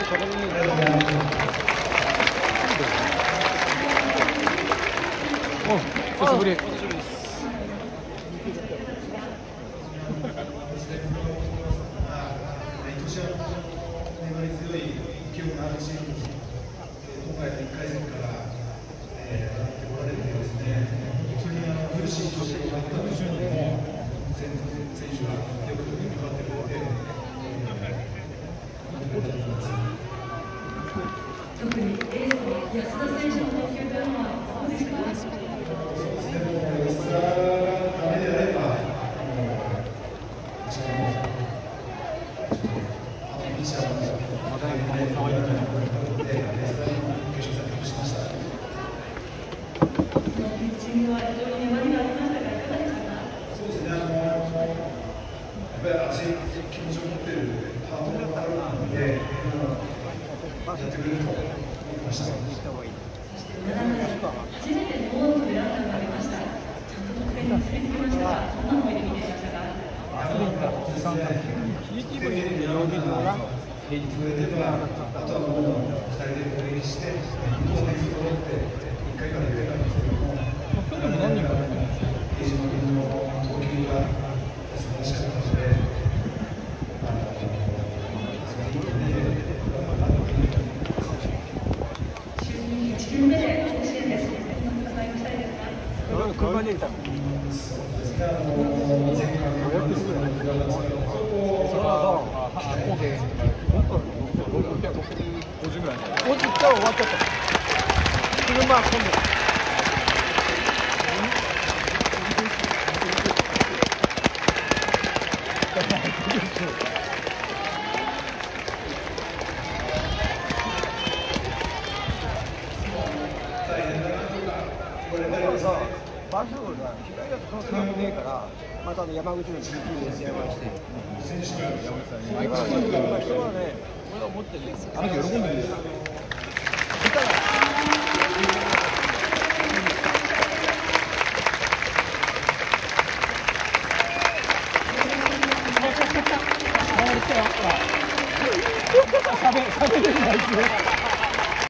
お久しぶり。 特にエースの安田選手の投球というのはどうですか？ピッチングは非常に粘りがありましたが、いかがでしたか？ そうですね、やっぱり熱い気持ちを持っているパートナーがあるので、やってくれると思いました。そして7回、初めてノーアウトでランナーがありました。ちゃんと得点に結びつきましたが、どんな思いで見ていましたか？ あとはもう2人でプレーして、2点取って1回から入れたんですけども、比江島君の投球が素晴らしかったので、 就任1年目で甲子園です。どんな戦いをしたいですか？ そうですね、前回の50ぐらい。終わっちゃった。車今度。 バスが左だとそのつながねえから、また山口の GP で試合をして、相変わらず人はね、俺は思ってるんですよ。あの人喜んでるんですよ。喋れないですよ。